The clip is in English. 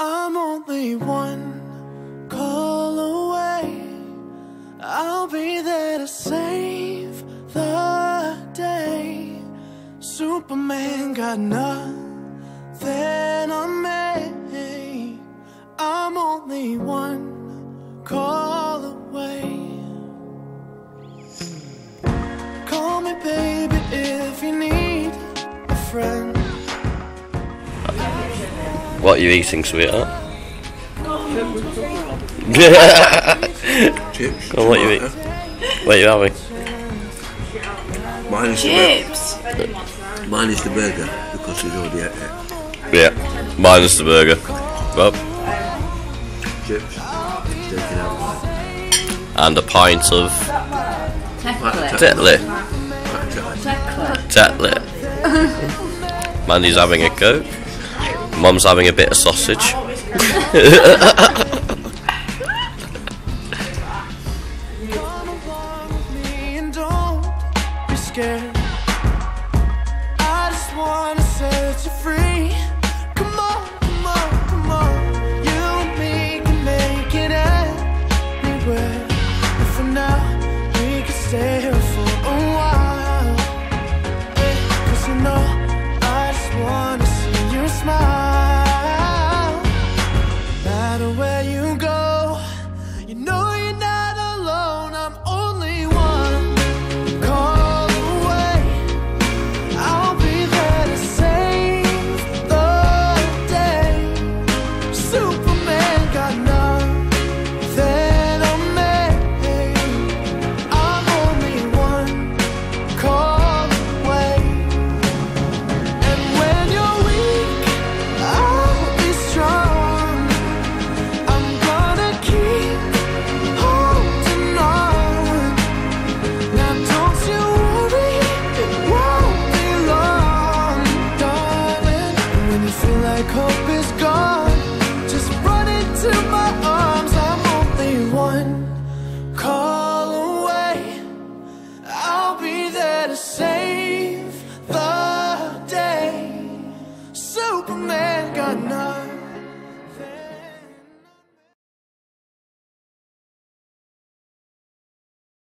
I'm only one call away. I'll be there to save the day. Superman got nothing on me. I'm only one call away. Call me baby if you need a friend. What are you eating, sweetheart? Chips. Oh, what are you eating? What are you having? Mine is Chips. Mine is the burger because he's already ate it. Yeah, minus the burger. Well, Chips. Taken out. and a pint of Chocolate. Tetlet. Mandy's having a Coke. Mum's having a bit of sausage.